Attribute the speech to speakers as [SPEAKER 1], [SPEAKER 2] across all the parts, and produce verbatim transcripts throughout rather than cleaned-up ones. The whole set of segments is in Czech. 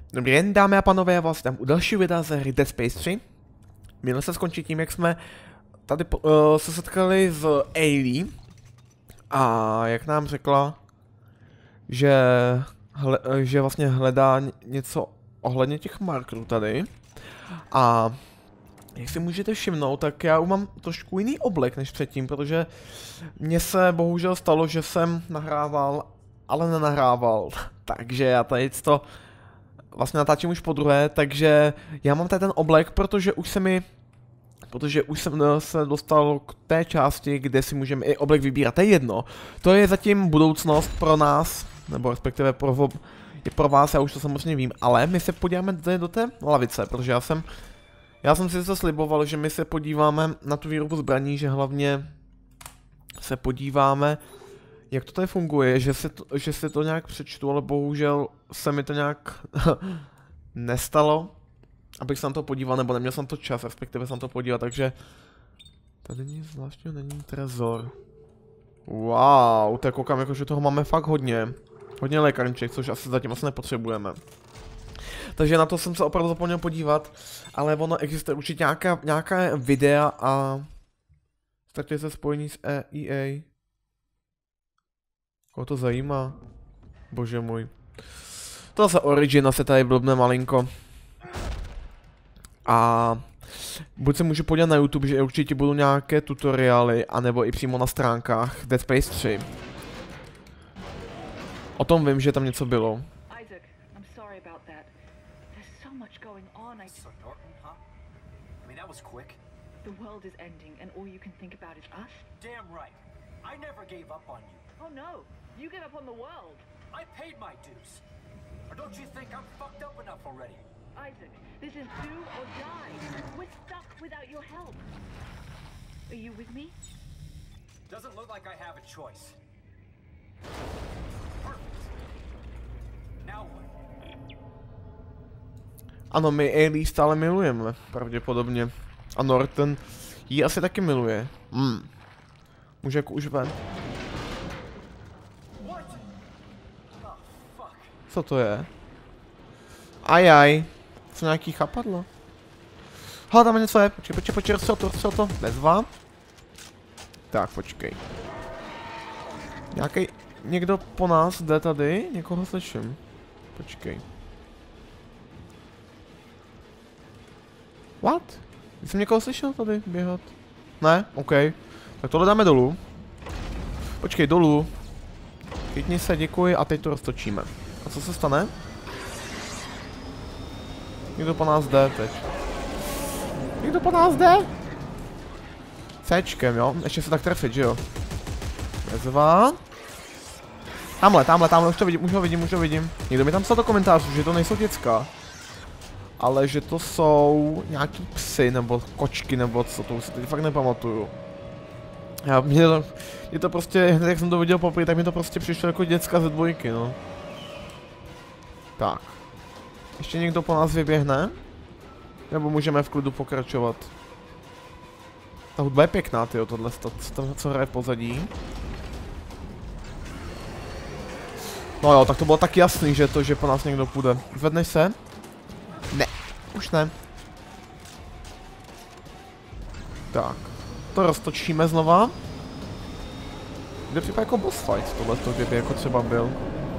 [SPEAKER 1] Dobrý den, dámy a panové, já vás tam u dalšího videa ze hry Dead Space tři. Mělo se skončit tím, jak jsme tady uh, se setkali s Ailey. A jak nám řekla, že, hle, že vlastně hledá něco ohledně těch markerů tady. A jak si můžete všimnout, tak já mám trošku jiný oblek než předtím, protože mně se bohužel stalo, že jsem nahrával, ale nenahrával. Takže já tady to vlastně natáčím už po druhé, takže já mám tady ten oblek, protože už se mi, protože už jsem se dostal k té části, kde si můžeme i oblek vybírat, to je jedno. To je zatím budoucnost pro nás, nebo respektive pro, je pro vás, já už to samozřejmě vím, ale my se podíváme tady do té lavice, protože já jsem, já jsem si to sliboval, že my se podíváme na tu výrobu zbraní, že hlavně se podíváme, jak to tady funguje, že si to, že si to nějak přečtu, ale bohužel se mi to nějak nestalo, abych se na to podíval, nebo neměl jsem to čas, respektive jsem to podíval, takže tady nic zvláštního není trezor. Wow, tak koukám, jakože toho máme fakt hodně. Hodně lékárniček, což asi zatím asi nepotřebujeme. Takže na to jsem se opravdu zapomněl podívat, ale ono existuje určitě nějaká, nějaká videa a startuje se spojení s E A. Koho to zajímá? Bože můj. To zase Origina se tady blbne malinko. A buď se můžu podívat na YouTube, že určitě budou nějaké tutoriály, anebo i přímo na stránkách Dead Space tři. O tom vím, že tam něco bylo.
[SPEAKER 2] Isaac, I'm sorry about that. There's so much going on. I
[SPEAKER 3] So Norton, huh? I mean, that was quick.
[SPEAKER 2] The world is ending and all you can think about is us?
[SPEAKER 3] Damn right. I never gave up on you.
[SPEAKER 2] Oh no, you gave up on the world.
[SPEAKER 3] I paid my dues. Or don't you think I'm fucked up enough already?
[SPEAKER 2] Isaac, this is do or die. We're stuck without your help. Are you with me?
[SPEAKER 3] Doesn't look like I have a choice. Perfect. Now what?
[SPEAKER 1] Ano, my Ailey stále milujeme, pravděpodobně. A Norton ji asi taky miluje. Hmm. Může jako už ven.
[SPEAKER 3] What? Oh, fuck.
[SPEAKER 1] Co to je? Ajaj. Co nějaký chapadlo? Hele, tam něco je. Počkej, počkej, počkej, co to, co to? Bezva. Tak, počkej. Nějaký, někdo po nás jde tady? Někoho slyším. Počkej. What? Jsem někoho slyšel tady běhat? Ne? OK. Tak tohle dáme dolů. Počkej, dolů. Chytni se, děkuji a teď to roztočíme. A co se stane? Někdo po nás jde teď. Někdo po nás jde? Cčkem, jo? Ještě se tak trefit, že jo? Bezva. Tamhle, tamhle, tamhle, už to vidím, už ho vidím, už ho vidím. Někdo mi tam psal do komentářů, že to nejsou děcka. Ale že to jsou nějaký psy, nebo kočky, nebo co, to už si teď fakt nepamatuju. Já, mě to, mě to prostě, hned jak jsem to viděl poprvé, tak mi to prostě přišlo jako děcka ze dvojky, no. Tak. Ještě někdo po nás vyběhne? Nebo můžeme v klidu pokračovat? Ta hudba je pěkná, tyjo, tohle, to, to, co hraje v pozadí. No jo, tak to bylo tak jasný, že to, že po nás někdo půjde. Zvedneš se? Ne, už ne. Tak, to roztočíme znova. Jde připadá jako boss fight tohleto, kdyby jako třeba byl.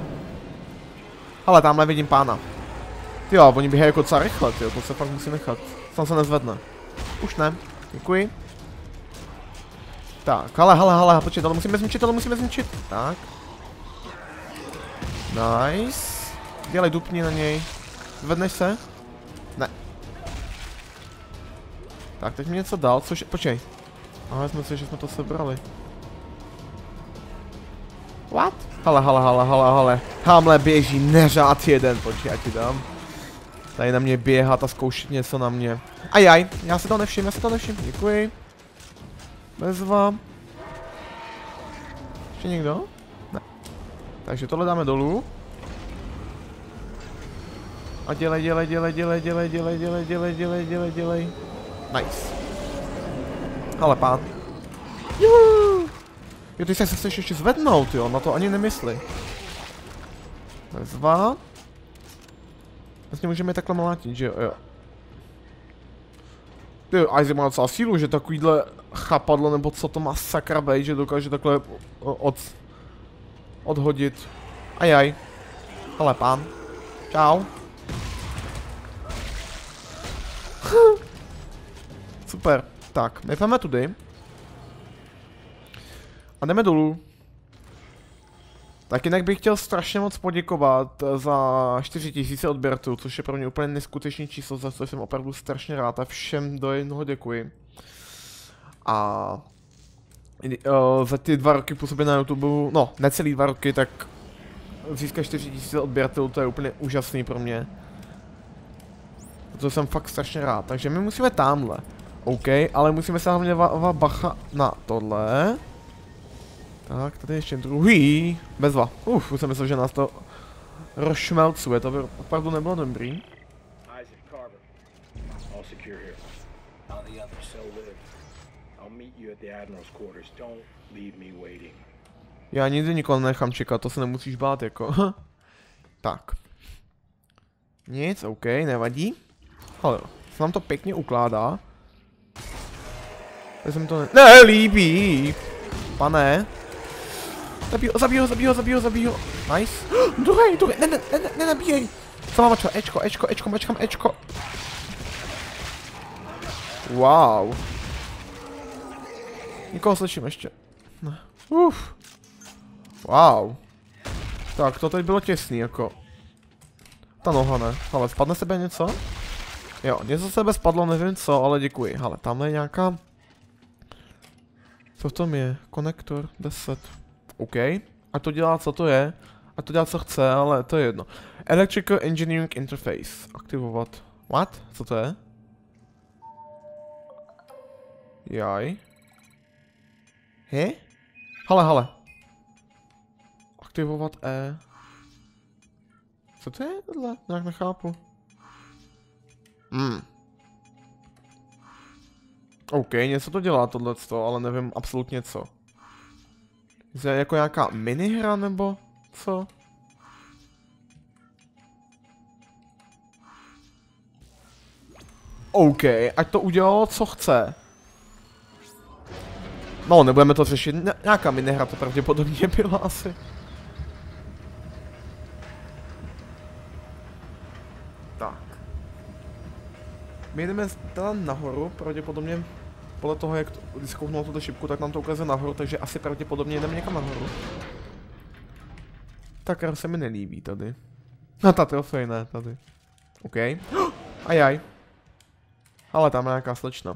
[SPEAKER 1] Ale tamhle vidím pána. Jo, oni běhají jako docela rychle, tyjo, to se fakt musí nechat. Tam se nezvedne. Už ne, děkuji. Tak, ale, hele, hele, počkej, tohle musíme zničit, tohle musíme zničit. Tak. Nice. Dělej dupni na něj. Zvedneš se? Ne. Tak, teď mi něco dal, což... Počkej. Aha, jsme si, že jsme to sebrali. What? Hele, hele, hele, hele, hele. Hamle běží neřád jeden, počkej, já ti dám. Tady na mě běhat a zkoušet něco na mě. Ajaj, já se to nevšim, já se to nevšim, děkuji. Bezva. Ještě někdo? Ne. Takže tohle dáme dolů. A dělej, dělej, dělej, dělej, dělej, dělej, dělej, dělej, dělej, dělej, dělej. Nice. Ale pán. Juhu. Jo, ty se chceš ještě zvednout, jo, na to ani nemysli. Bezva. Vlastně můžeme takhle mlátit, že jo, jo. Ty, Isaac má docela sílu, že takovýhle chapadlo, nebo co to má sakra bejt, že dokáže takhle od... odhodit. Ajaj. Ale pán. Čau. Super. Tak, my půjdeme tudy. A jdeme dolů. Tak jinak bych chtěl strašně moc poděkovat za čtyři tisíce odběrců, což je pro mě úplně neskutečný číslo, za co jsem opravdu strašně rád a všem do jednoho děkuji. A uh, za ty dva roky působí na YouTube, no necelý dva roky, tak získat čtyři tisíce odběrců, to je úplně úžasný pro mě. To jsem fakt strašně rád, takže my musíme tamhle. OK, ale musíme se hlavně dávat bacha na tohle. Tak, tady ještě druhý. Bezva. Uf, už jsem myslel, že nás to rozšmelcuje, to by opravdu nebylo dobrý.
[SPEAKER 4] Isaac Carver. All secure here. All the others so live. I'll meet you at the Admiral's quarters. Don't leave me waiting.
[SPEAKER 1] Já nikdy nikoho nechám čekat, to se nemusíš bát jako. Tak. Nic, OK, nevadí. Ale se nám to pěkně ukládá. Já jsem to ne... Nelíbí! Pane. Zabij ho, zabij ho, zabij ho, zabij ho, zabij ho. Nice. Druhý, druhý, ne, ne, ne, ne, nenabíjej. Co mám čo? Ečko, Ečko, Ečko, mačkám Ečko. Wow. Nikoho slyším ještě. Ne. Uf. Wow. Tak, to teď bylo těsný, jako. Ta noha ne. Ale spadne sebe něco? Jo, něco sebe spadlo, nevím co, ale děkuji. Ale tamhle je nějaká... Co v tom je? Konektor deset. OK. A to dělá, co to je. A to dělá, co chce, ale to je jedno. Electrical Engineering Interface. Aktivovat. What? Co to je? Jaj. He? Hele, hele. Aktivovat E. Co to je tohle? Nějak nechápu. Hmm. OK, něco to dělá tohleto, ale nevím absolutně co. Je jako nějaká minihra nebo co? OK, ať to udělalo, co chce. No, nebudeme to řešit, Ně nějaká minihra to pravděpodobně byla asi. Tak. My jdeme teda nahoru, pravděpodobně podle toho, jak to, když se kouknu na tuto šipku, tak nám to ukazuje nahoru, takže asi pravděpodobně jdeme někam nahoru. Ta kar se mi nelíbí tady. No ta trofej ne, tady. OK. Ajaj. Ale tam je nějaká slečna.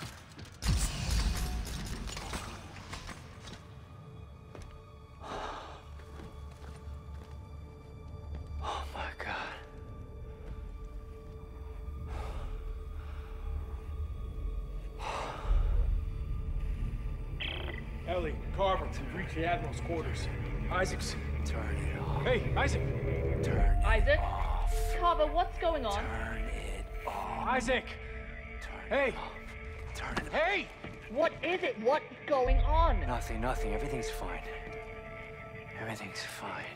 [SPEAKER 4] Ellie, Carver, to reach the Admiral's quarters. Isaac's.
[SPEAKER 3] Turn it off.
[SPEAKER 4] Hey, Isaac!
[SPEAKER 3] Turn it
[SPEAKER 2] Isaac?
[SPEAKER 3] off.
[SPEAKER 2] Carver, what's going on?
[SPEAKER 3] Turn it off.
[SPEAKER 4] Isaac!
[SPEAKER 3] Turn
[SPEAKER 4] Hey!
[SPEAKER 3] it off. Turn it off.
[SPEAKER 4] Hey!
[SPEAKER 2] What is it? What's going on?
[SPEAKER 3] Nothing, nothing. Everything's fine. Everything's fine.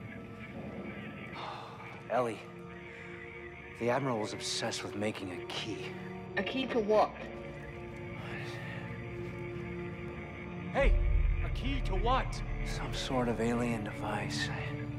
[SPEAKER 3] Ellie, the Admiral was obsessed with making a key.
[SPEAKER 2] A key to what?
[SPEAKER 4] Hey! A key to what?
[SPEAKER 3] Some sort of alien device.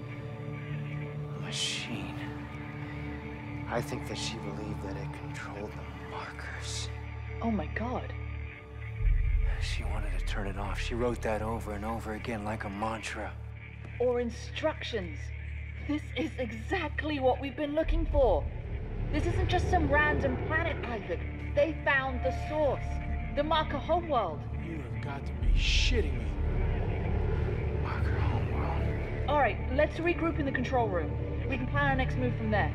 [SPEAKER 3] A machine. I think that she believed that it controlled the markers.
[SPEAKER 2] Oh my god.
[SPEAKER 3] She wanted to turn it off. She wrote that over and over again like a mantra.
[SPEAKER 2] Or instructions. This is exactly what we've been looking for. This isn't just some random planet, Isaac. They found the source. The Marker homeworld.
[SPEAKER 4] You have got to be shitting me.
[SPEAKER 3] Marker homeworld.
[SPEAKER 2] Alright, let's regroup in the control room. We can plan our next move from there.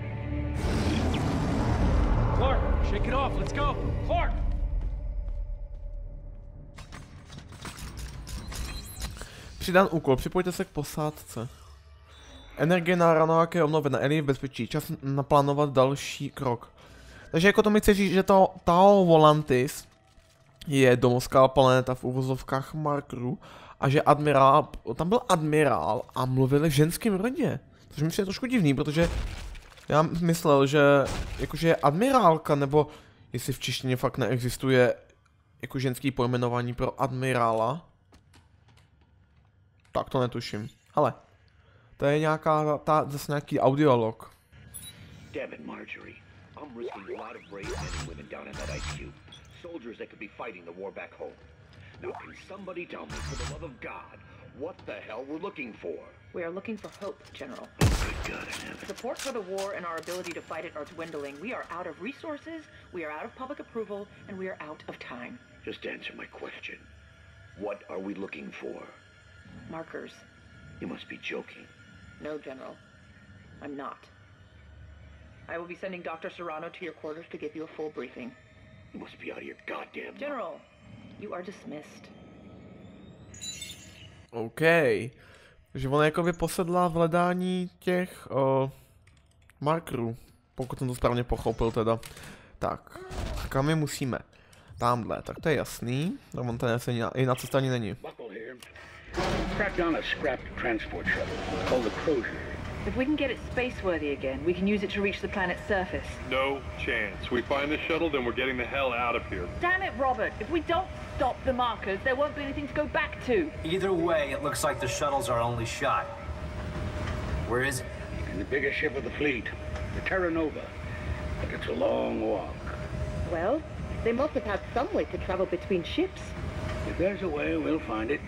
[SPEAKER 4] Clark, shake it off. Let's go. Clark!
[SPEAKER 1] Přidán úkol, připojte se k posádce. Energie na ranoák je obnovena, Ellie v bezpečí, čas naplánovat další krok. Takže jako to mi chce říct, že to Tau Volantis je domovská planeta v uvozovkách markerů a že admirál, tam byl admirál a mluvili v ženském rodě. Což mi přijde trošku divný, protože Já myslel, že jakože je admirálka, nebo jestli v češtině fakt neexistuje jako ženský pojmenování pro admirála. Tak to netuším. Hele, to je nějaká, ta, zase nějaký audiolog.
[SPEAKER 5] Damn it, Marjorie. I'm risking a lot of brave men and women down in that ice cube. Soldiers that could be fighting the war back home. Now can somebody tell me, for the love of God, what the hell we're looking for?
[SPEAKER 2] We are looking for hope, General.
[SPEAKER 5] Oh, good God in heaven.
[SPEAKER 2] Support for the war and our ability to fight it are dwindling. We are out of resources, we are out of public approval, and we are out of time.
[SPEAKER 5] Just answer my question. What are we looking for?
[SPEAKER 2] Markers.
[SPEAKER 5] You must be joking.
[SPEAKER 2] No, General. I'm not. I will be sending Doctor Serrano to your quarters to give you a full briefing.
[SPEAKER 5] You must be out of your goddamn...
[SPEAKER 2] General, you are dismissed.
[SPEAKER 1] OK. Takže ona jakoby posedla v hledání těch uh, markerů. Pokud jsem to správně pochopil teda. Tak, kam my musíme? Tamhle, tak to je jasný. No, on tady asi i na cestě ani není.
[SPEAKER 4] Track down a scrapped transport shuttle called the Crozier.
[SPEAKER 2] If we can get it space-worthy again, we can use it to reach the planet's surface.
[SPEAKER 6] No chance. We find the shuttle, then we're getting the hell out of here.
[SPEAKER 2] Damn it, Robert! If we don't stop the markers, there won't be anything to go back to.
[SPEAKER 3] Either way, it looks like the shuttle's our only shot. Where is it?
[SPEAKER 4] In the biggest ship of the fleet, the Terra Nova. But it's a long walk.
[SPEAKER 2] Well, they must have had some way to travel between ships.
[SPEAKER 4] If there's a way, we'll find it.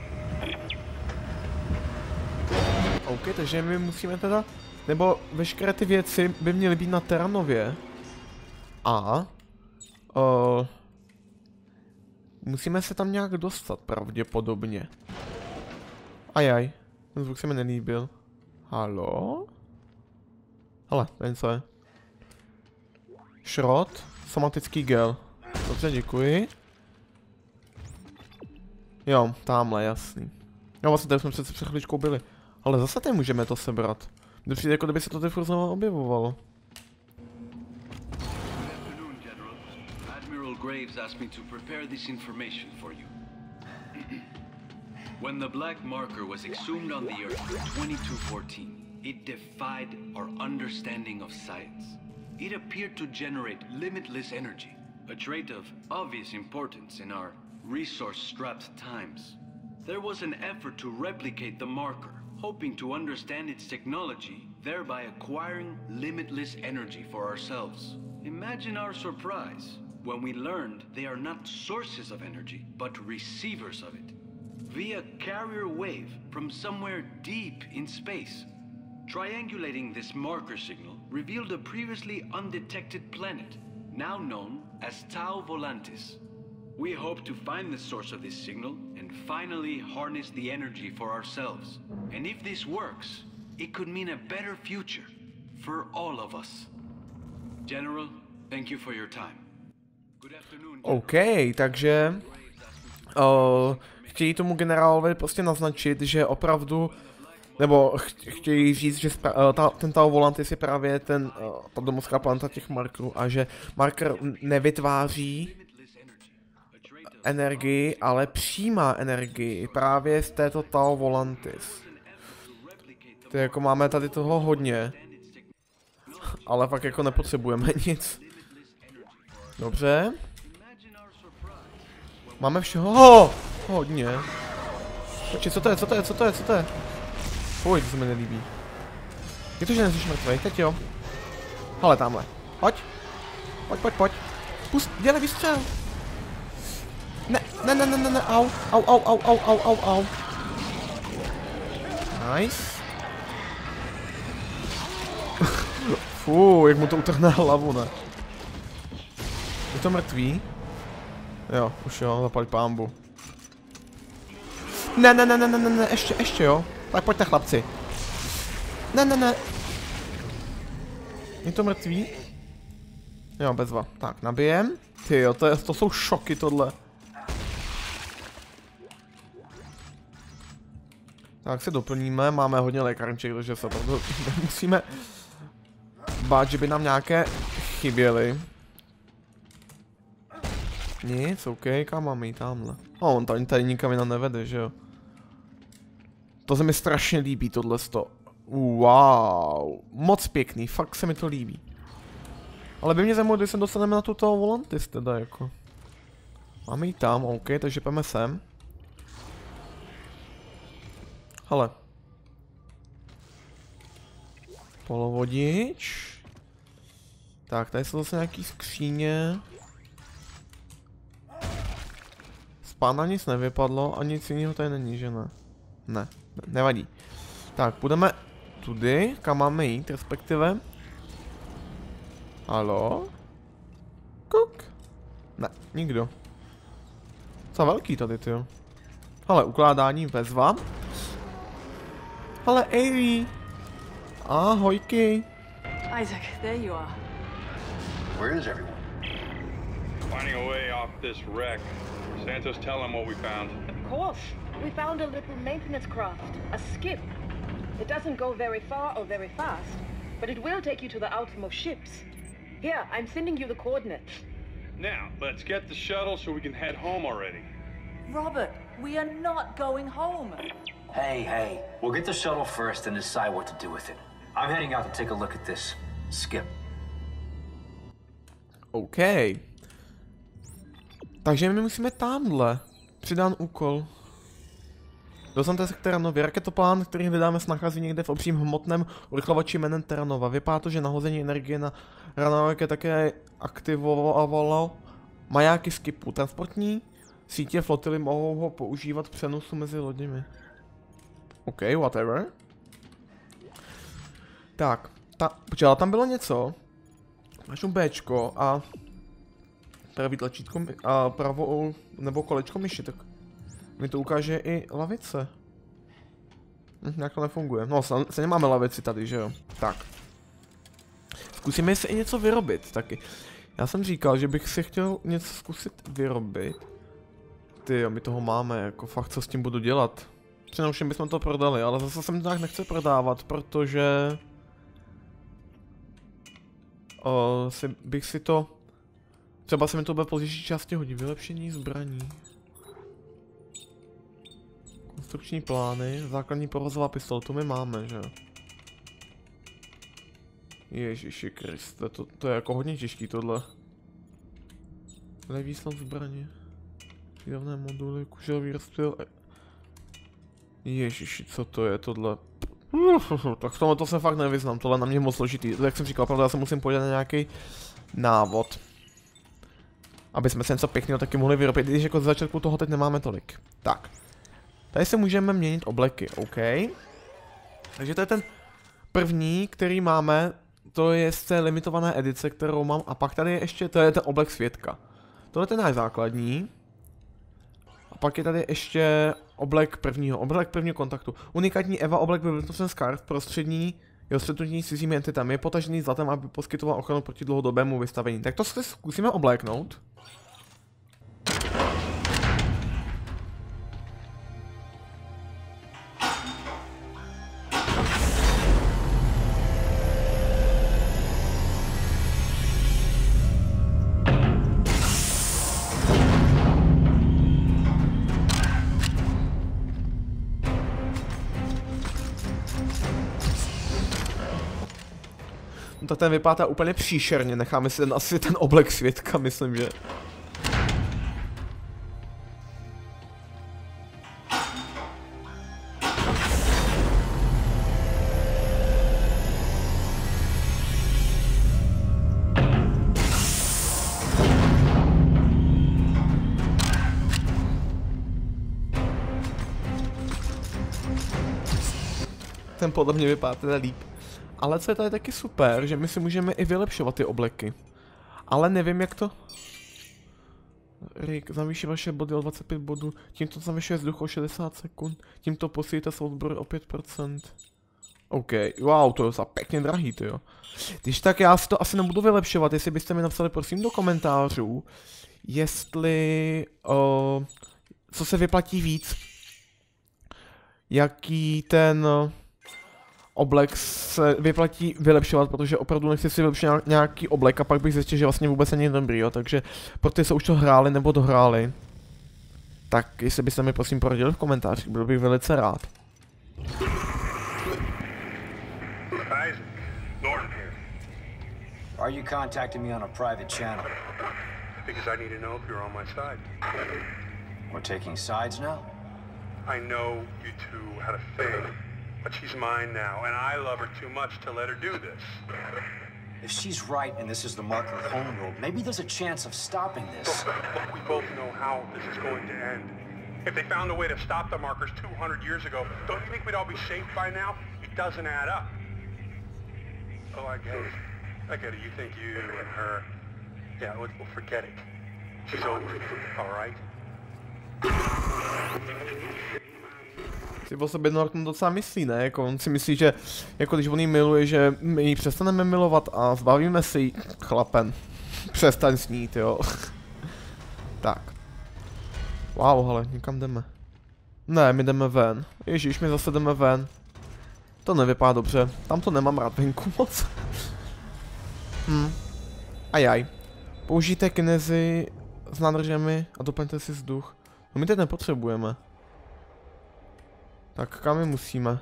[SPEAKER 1] OK, takže my musíme teda, nebo veškeré ty věci by měly být na Terranově. A uh, musíme se tam nějak dostat pravděpodobně. Ajaj, ten zvuk se mi nelíbil. Halo? Hele, ten co je? Šrot, somatický gel. Dobře, děkuji. Jo, tamhle, jasný. Jo, vlastně tady jsme přece před chvíličkou byli. Ale zase tady můžeme to sebrat. Mně přijde, jako kdyby se to tady furt znovu objevovalo.
[SPEAKER 7] Afternoon, General. Admiral Graves asked me to prepare this information for you. When the black marker was exhumed on the Earth in twenty-two fourteen, it defied our understanding of science. It appeared to generate limitless energy, a trait of obvious importance in our resource-strapped times. There was an effort to replicate the marker, hoping to understand its technology, thereby acquiring limitless energy for ourselves. Imagine our surprise when we learned they are not sources of energy, but receivers of it, via carrier wave from somewhere deep in space. Triangulating this marker signal revealed a previously undetected planet, now known as Tau Volantis. We hope to find the source of this signal and finally harness the energy for ourselves. And if this works, it could mean a better future for all of us. General, thank you for your time. Good afternoon.
[SPEAKER 1] OK, takže uh, chtějí tomu generálovi prostě naznačit, že opravdu, nebo ch chtějí říct, že uh, ta, ten Tau Volantis je právě ten, uh, ta domovská planeta těch markerů a že marker nevytváří energii, ale přijímá energii právě z této Tau Volantis. To jako máme tady toho hodně, ale fakt jako nepotřebujeme nic. Dobře. Máme všeho oh, hodně. Počkej, co to je, co to je, co to je, co to je? Pojď, to se mi nelíbí. Je to, že nejsi mrtvej, teď jo. Hele, tamhle. Pojď. Pojď, pojď, pojď. Pust, dělej vystřel. Ne, ne, ne, ne, ne, ne, au, au, au, au, au, au, au, au. Nice. Fú, jak mu to utrhne hlavu, ne? Je to mrtvý? Jo, už jo, zapaď pámbu. Ne, ne, ne, ne, ne, ne, ještě, ještě jo. Tak pojďte chlapci. Ne, ne, ne. Je to mrtvý? Jo, bezva. Tak, nabijem. Tyjo, to, je, to jsou šoky tohle. Tak se doplníme, máme hodně lékárniček, takže se opravdu musíme bát, že by nám nějaké chyběly. Nic, OK, kam máme jít tamhle? Oh, on tady, tady nikam jinam nevede, že jo? To se mi strašně líbí, tohle sto. Wow, moc pěkný, fakt se mi to líbí. Ale by mě zajímalo, když se dostaneme na tuto Volantis teda jako. Máme ji tam, OK, takže půjdeme sem. Hele. Polovodič. Tak, tady jsou zase nějaký skříně. Z pána nic nevypadlo a nic jiného tady není, že ne? Ne, nevadí. Tak, půjdeme tudy, kam máme jít, respektive. Halo? Kuk? Ne, nikdo. Co velký tady, tyjo. Hele, ukládání vezva. Hele, Ailey. Ahojky.
[SPEAKER 8] Isaac, there you are.
[SPEAKER 3] Where is everyone?
[SPEAKER 6] Finding a way off this wreck. Santos, tell him what we found.
[SPEAKER 2] Of course. We found a little maintenance craft, a skip. It doesn't go very far or very fast, but it will take you to the outermost ships. Here, I'm sending you the coordinates.
[SPEAKER 6] Now, let's get the shuttle so we can head home already.
[SPEAKER 8] Robert, we are not going home.
[SPEAKER 9] Hey, hey. We'll get the shuttle first and decide what to do with it. I'm heading out to take a look at this skip.
[SPEAKER 1] OK. Takže my musíme tamhle. Přidán úkol. Dostanete se k Terranovi. Raketoplán, který hledáme, se nachází někde v obřím hmotném urychlovači jménem Terranova. Vypadá to, že nahození energie na radarech také aktivovalo majáky skipu. Transportní sítě flotily mohou ho používat přenosu mezi loděmi. OK, whatever. Tak, ta, počkej, ale tam bylo něco. Máš Bčko a pravý tlačítko a pravou nebo kolečko myši, tak mi to ukáže i lavice. Hm, nějak to nefunguje. No, se nemáme lavici tady, že jo? Tak. Zkusíme si i něco vyrobit taky. Já jsem říkal, že bych si chtěl něco zkusit vyrobit. Tyjo, my toho máme, jako fakt co s tím budu dělat. Přinejmenším bychom to prodali, ale zase jsem to tak nechci prodávat, protože... Uh, si, bych si to... Třeba se mi to bude v pozdější části hodit. Vylepšení zbraní. Konstrukční plány, základní provozová pistole, to my máme, že? Ježiši Kriste, to, to je jako hodně těžký tohle. Levý slov zbraně. Výdavné moduly, kuželový rozptyl. Ježiši, co to je tohle? Tak v tomhle to se fakt nevyznám, tohle na mě moc složitý. Jak jsem říkal, pravda, já se musím podívat na nějaký návod. Aby jsme se něco pěkného taky mohli vyrobit, když jako z začátku toho teď nemáme tolik. Tak. Tady si můžeme měnit obleky, OK. Takže to je ten první, který máme, to je z té limitované edice, kterou mám. A pak tady je ještě, to je ten oblek svědka. Tohle je ten náš základní. A pak je tady ještě oblek prvního, oblek prvního kontaktu. Unikátní Eva oblek byl vytvořen z kart prostřední jeho střetnutí s cizími entitami. Je potažený zlatem, aby poskytoval ochranu proti dlouhodobému vystavení. Tak to si zkusíme obléknout. No tak ten vypadá úplně příšerně, necháme si ten, asi ten oblek svědka, myslím, že. Ten podle mě vypadá teda líp. Ale co je tady taky super, že my si můžeme i vylepšovat ty obleky. Ale nevím jak to... Rick, zavýší vaše body o dvacet pět bodů, tímto zavyšuje vzduch o šedesát sekund, tímto posílíte svou zbroj o pět procent. OK, wow, to je za pěkně drahý, to jo. Když tak já si to asi nebudu vylepšovat, jestli byste mi napsali prosím do komentářů, jestli... Uh, co se vyplatí víc. Jaký ten... Uh, oblek se vyplatí vylepšovat, protože opravdu nechci si vylepšit nějaký oblek a pak bych zjistil, že vlastně vůbec není dobrý, jo, takže pro ty, co už to hráli nebo dohráli, tak jestli byste mi prosím poradili v komentářích, byl bych velice rád.
[SPEAKER 3] Why are you contacting me on a private channel?
[SPEAKER 10] Because I need to know if you're on my side.
[SPEAKER 3] We're taking sides now?
[SPEAKER 10] I know you two had a thing, but she's mine now, and I love her too much to let her do this.
[SPEAKER 3] If she's right and this is the Marker homeworld, maybe there's a chance of stopping this.
[SPEAKER 10] Look, we both know how this is going to end. If they found a way to stop the Markers two hundred years ago, don't you think we'd all be safe by now? It doesn't add up. Oh, I get it. I get it. You think you and her... Yeah, we'll, we'll forget it. She's over, all right?
[SPEAKER 1] Si o sobě Norton docela myslí, ne? Jako on si myslí, že jako když on jí miluje, že my ji přestaneme milovat a zbavíme si jí. Chlapen. Přestaň snít, jo. Tak. Wow, hele, někam jdeme. Ne, my jdeme ven. Ježíš, my zase jdeme ven. To nevypadá dobře. Tam to nemám rád venku moc. Hm. Ajaj. Použijte kinezi s nádržemi a doplňte si vzduch. No my teď nepotřebujeme. Tak kam my musíme?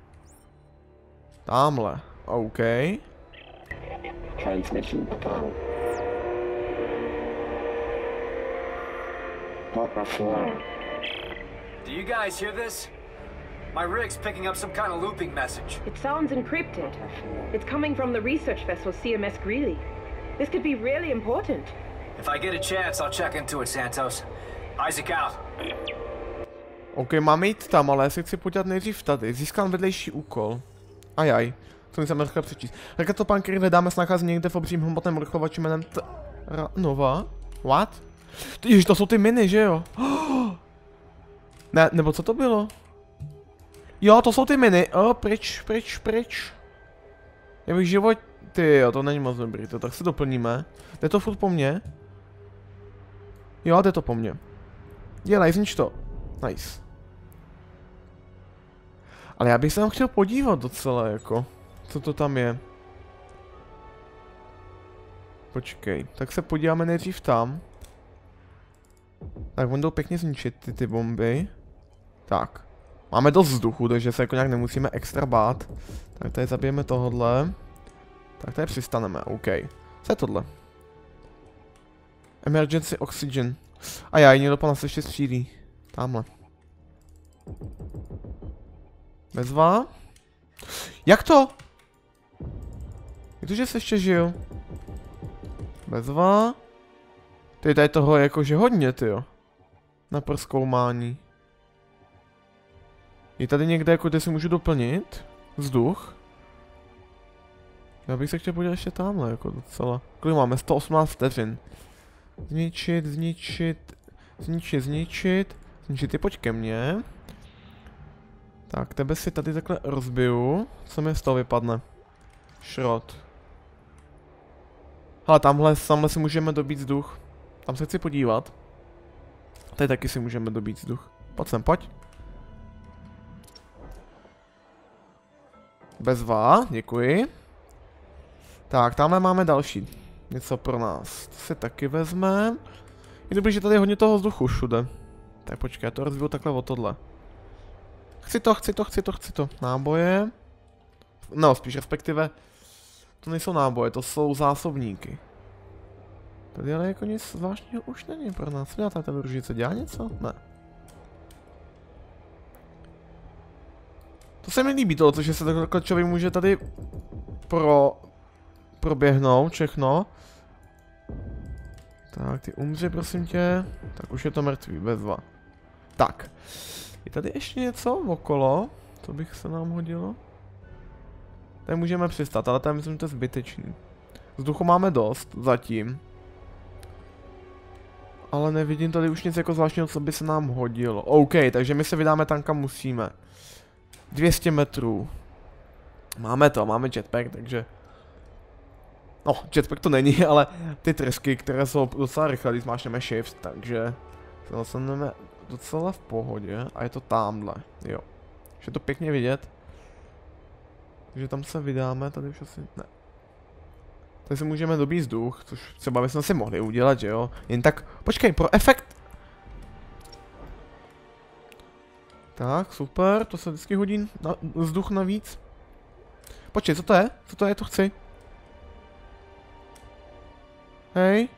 [SPEAKER 1] Támhle. OK.
[SPEAKER 11] Transmission power.
[SPEAKER 3] Do you guys hear this? My rig's picking up some kind of looping message.
[SPEAKER 12] It sounds encrypted. It's coming from the research vessel C M S Greeley. This could be really important.
[SPEAKER 3] If I get a chance, I'll check into it, Santos. Isaac out.
[SPEAKER 1] OK, máme jít tam, ale já si chci podívat nejdřív tady. Získám vedlejší úkol. Ajaj, co mi se rychle přečíst. Raketopán, který hledáme, se nachází někde v obřím hmotném rychlovači jménem Nova. What? Ježiš, to jsou ty miny, že jo? Ne, nebo co to bylo? Jo, to jsou ty miny. O, pryč, pryč, pryč. Já bych život... Ty jo, to není moc dobrý, to tak si doplníme. Jde to furt po mně? Jo, jde to po mně. Dělej, znič to. Nice. Ale já bych se tam chtěl podívat docela, jako. Co to tam je. Počkej, tak se podíváme nejdřív tam. Tak on jdou pěkně zničit ty, ty bomby. Tak. Máme dost vzduchu, takže se jako nějak nemusíme extra bát. Tak tady zabijeme tohodle. Tak tady přistaneme, OK. Co je tohle? Emergency oxygen. A já, někdo po nás ještě střílí. Tamhle. Bezva? Jak to? Jak to, že se ještě žil? Bezva? Ty tady toho je jakože hodně, tyjo. Na prozkoumání. Je tady někde, jako kde si můžu doplnit? Vzduch? Já bych se chtěl podívat ještě tamhle, jako docela. Kolik máme? sto osmnáct vteřin. Zničit, zničit, zničit, zničit. Zničit je, pojď ke mně. Tak, tebe si tady takhle rozbiju. Co mi z toho vypadne? Šrot. Hele, tamhle, tamhle si můžeme dobít vzduch. Tam se chci podívat. Tady taky si můžeme dobít vzduch. Pojď sem, pojď. Bezva, děkuji. Tak, tamhle máme další. Něco pro nás. To si taky vezmeme. Je dobrý, že tady je hodně toho vzduchu všude. Tak počkej, já to rozbiju takhle o tohle. Chci to, chci to, chci to, chci to. Náboje. No, spíš respektive. To nejsou náboje, to jsou zásobníky. Tady ale jako nic zvláštního už není pro nás. Co dělá ta družice? Dělá něco? Ne. To se mi líbí to, že se takhle člověk může tady pro... proběhnout všechno. Tak, ty umři, prosím tě. Tak už je to mrtvý, bezva. Tak. Je tady ještě něco okolo? Co bych se nám hodilo? Tady můžeme přistat, ale tady myslím, že to je zbytečný. Vzduchu máme dost, zatím. Ale nevidím tady už nic jako zvláštního, co by se nám hodilo. OK, takže my se vydáme tam, kam musíme. dvě stě metrů. Máme to, máme jetpack, takže... No, jetpack to není, ale ty trysky, které jsou docela rychle, když mášneme shift, takže... se dostaneme docela v pohodě a je to tamhle, jo. Už je to pěkně vidět. Takže tam se vydáme, tady už asi... ne. Tady si můžeme dobít vzduch, což třeba bychom si mohli udělat, že jo. Jen tak, počkej, pro efekt. Tak, super, to se vždycky hodí na vzduch navíc. Počkej, co to je? Co to je, to chci? Hej.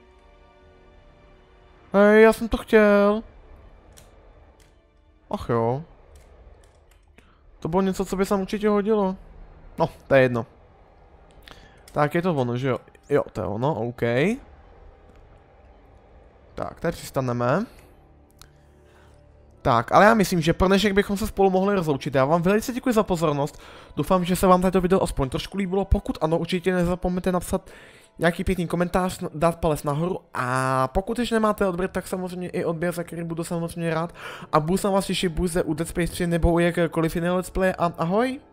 [SPEAKER 1] Hej, já jsem to chtěl. Ach jo. To bylo něco, co by se určitě hodilo. No, to je jedno. Tak je to ono, že jo? Jo, to je ono, OK. Tak, tady přistaneme. Tak, ale já myslím, že pro dnešek bychom se spolu mohli rozloučit. Já vám velice děkuji za pozornost. Doufám, že se vám toto video aspoň trošku líbilo. Pokud ano, určitě nezapomeňte napsat nějaký pěkný komentář, dát palec nahoru. A pokud ještě nemáte odběr, tak samozřejmě i odběr, za který budu samozřejmě rád. A budu se na vás těšit buď u Dead Space tři nebo u jakékoliv jiného let's play. A ahoj!